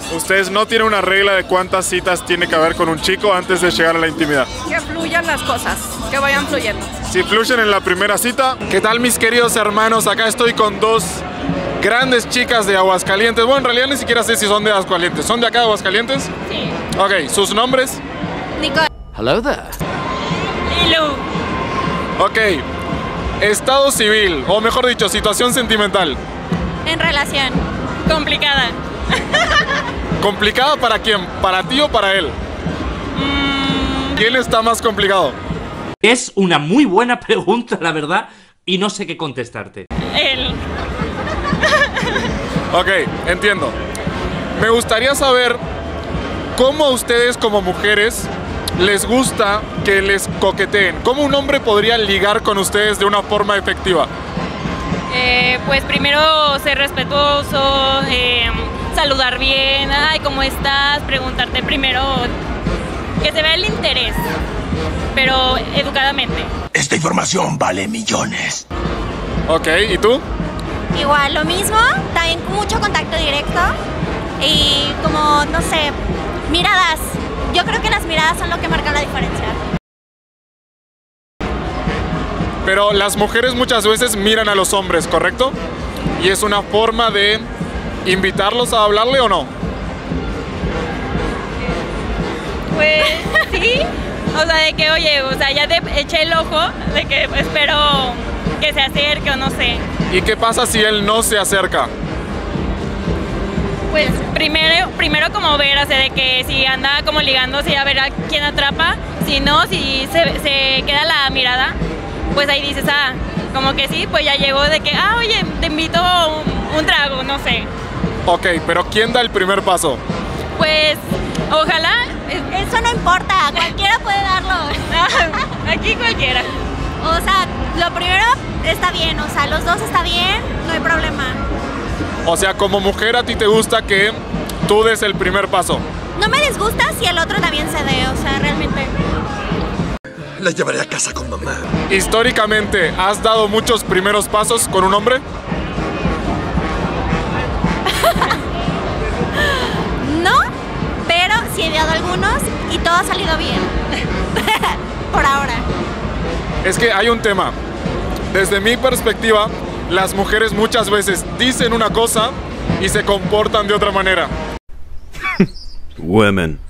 Ustedes no tienen una regla de cuántas citas tiene que haber con un chico antes de llegar a la intimidad. Que fluyan las cosas, que vayan fluyendo. Si fluyen en la primera cita. ¿Qué tal, mis queridos hermanos? Acá estoy con dos grandes chicas de Aguascalientes. Bueno, en realidad ni siquiera sé si son de Aguascalientes. ¿Son de acá de Aguascalientes? Sí. Ok, ¿sus nombres? Nicole. Hello there. Lilu. Ok, estado civil, o mejor dicho, situación sentimental. En relación. Complicada. ¿Complicada para quién? ¿Para ti o para él? ¿Quién está más complicado? Es una muy buena pregunta, la verdad, y no sé qué contestarte. Él. Ok, entiendo. Me gustaría saber cómo a ustedes como mujeres les gusta que les coqueteen. ¿Cómo un hombre podría ligar con ustedes de una forma efectiva? Pues primero ser respetuoso, saludar bien, ay, ¿cómo estás? Preguntarte primero, que se vea el interés, pero educadamente. Esta información vale millones. Ok, ¿y tú? Igual, lo mismo, también mucho contacto directo y como, no sé, miradas. Yo creo que las miradas son lo que marcan la diferencia. Pero las mujeres muchas veces miran a los hombres, ¿correcto? Y es una forma de invitarlos a hablarle, ¿o no? Pues sí, o sea, de que, oye, o sea, ya te eché el ojo, de que espero que se acerque o no sé. ¿Y qué pasa si él no se acerca? Pues primero como ver, o sea, de que si anda como ligando, si a ver a quién atrapa, si no, si se queda la mirada, pues ahí dices, ah, como que sí, pues ya llegó de que, ah, oye, te invito un trago, no sé. Ok, pero ¿quién da el primer paso? Pues, ojalá. Eso no importa, cualquiera puede darlo. Aquí cualquiera. O sea, lo primero está bien, o sea, los dos está bien, no hay problema. O sea, como mujer a ti te gusta que tú des el primer paso. No me disgusta si el otro también se dé, o sea, realmente. La llevaré a casa con mamá. Históricamente, ¿has dado muchos primeros pasos con un hombre? No, pero sí he dado algunos y todo ha salido bien. Por ahora. Es que hay un tema. Desde mi perspectiva, las mujeres muchas veces dicen una cosa y se comportan de otra manera. Women.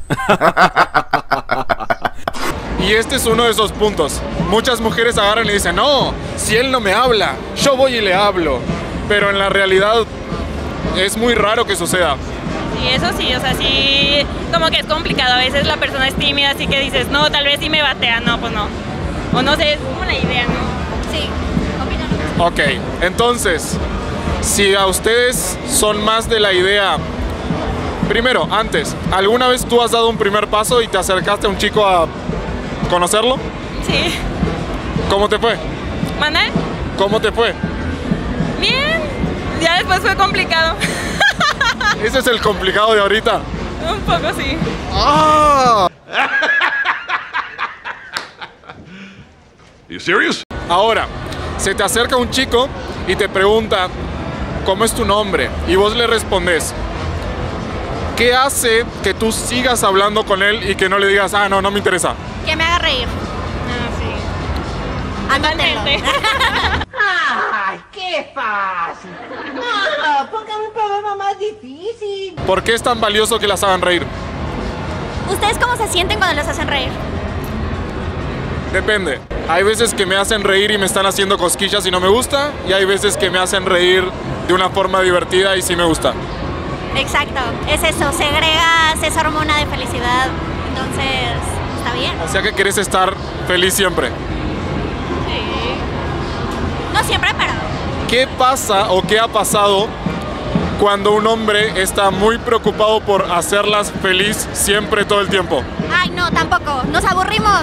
Y este es uno de esos puntos. Muchas mujeres agarran y dicen, no, si él no me habla, yo voy y le hablo. Pero en la realidad es muy raro que suceda. Sí, eso sí, o sea, sí, como que es complicado. A veces la persona es tímida, así que dices, no, tal vez sí me batea, no, pues no. O no sé, es como la idea, ¿no? Sí, opino. Ok, entonces, si a ustedes son más de la idea... Primero, antes, ¿alguna vez tú has dado un primer paso y te acercaste a un chico a conocerlo? Sí. ¿Cómo te fue? ¿Manda? ¿Cómo te fue? Bien. Ya después fue complicado. Ese es el complicado de ahorita. Un poco sí. ¡Ah! You serious? Ahora, se te acerca un chico y te pregunta, ¿cómo es tu nombre? Y vos le respondes. ¿Qué hace que tú sigas hablando con él y que no le digas, ah, no, no me interesa? Que me haga reír. Ah, sí. Anótenlo. ¡Ay, qué fácil! No, pongan un problema más difícil. ¿Por qué es tan valioso que las hagan reír? ¿Ustedes cómo se sienten cuando los hacen reír? Depende. Hay veces que me hacen reír y me están haciendo cosquillas y no me gusta, y hay veces que me hacen reír de una forma divertida y sí me gusta. Exacto, es eso, segregas esa hormona de felicidad, entonces está bien. O sea que quieres estar feliz siempre. Sí. No siempre, pero... ¿Qué pasa o qué ha pasado cuando un hombre está muy preocupado por hacerlas feliz siempre, todo el tiempo? Ay, no, tampoco, nos aburrimos.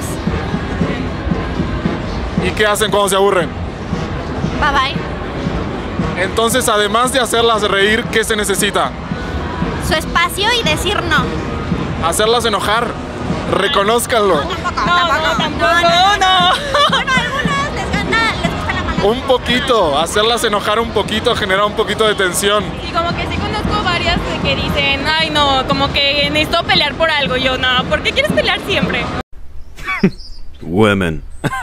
¿Y qué hacen cuando se aburren? Bye bye. Entonces, además de hacerlas reír, ¿qué se necesita? Su espacio y decir no. Hacerlas enojar. Reconózcanlo. No, tampoco, no. Bueno, a algunas les gusta la mala Un poquito, hacerlas enojar un poquito, generar un poquito de tensión. Y como que sí conozco varias de que dicen, ay no, como que necesito pelear por algo. Yo, no, ¿por qué quieres pelear siempre? Women.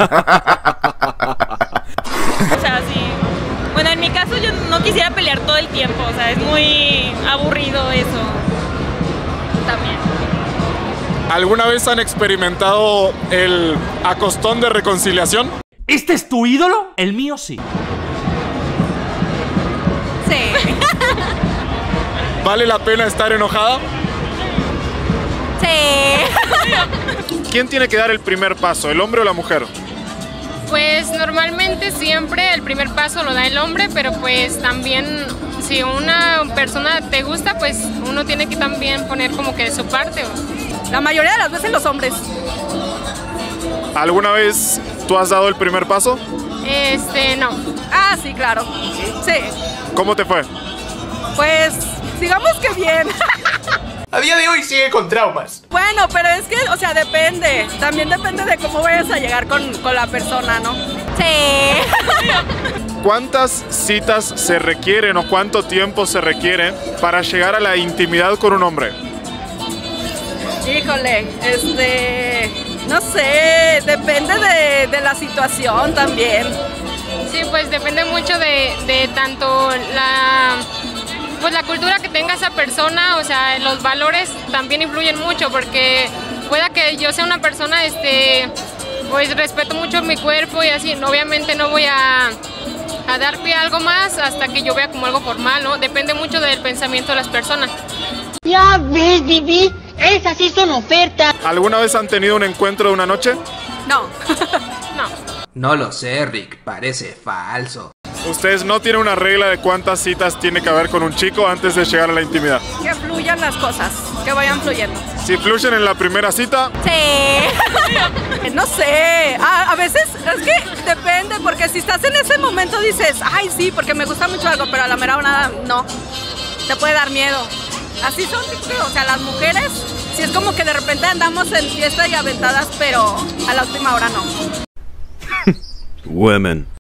O sea, sí. Bueno, en mi caso yo no quisiera pelear todo el tiempo, o sea, es muy aburrido eso. También. ¿Alguna vez han experimentado el acostón de reconciliación? ¿Este es tu ídolo? El mío sí. Sí. ¿Vale la pena estar enojada? Sí. ¿Quién tiene que dar el primer paso, el hombre o la mujer? Pues normalmente siempre el primer paso lo da el hombre, pero pues también si una persona te gusta, pues uno tiene que también poner como que de su parte. La mayoría de las veces los hombres. ¿Alguna vez tú has dado el primer paso? No. Ah, sí, claro. Sí. ¿Cómo te fue? Pues, digamos que bien. A día de hoy sigue con traumas. Bueno, pero es que, o sea, depende. También depende de cómo vayas a llegar con la persona, ¿no? Sí. ¿Cuántas citas se requieren o cuánto tiempo se requiere para llegar a la intimidad con un hombre? Híjole, no sé, depende de la situación también. Sí, pues depende mucho de tanto la cultura que tenga esa persona, o sea, los valores también influyen mucho, porque pueda que yo sea una persona, pues respeto mucho mi cuerpo y así, obviamente no voy a dar pie a algo más hasta que yo vea como algo formal, ¿no? Depende mucho del pensamiento de las personas. Ya ves, Vivi, esas sí son ofertas. ¿Alguna vez han tenido un encuentro de una noche? No. No. No lo sé, Rick, parece falso. ¿Ustedes no tienen una regla de cuántas citas tiene que haber con un chico antes de llegar a la intimidad? Que fluyan las cosas, que vayan fluyendo. Si fluyen en la primera cita, Sí. No sé, a veces es que depende, porque si estás en ese momento dices, ay sí, porque me gusta mucho algo, pero a la mera hora no, te puede dar miedo. Así son, o sea, las mujeres, si es como que de repente andamos en fiesta y aventadas, pero a la última hora no. Women.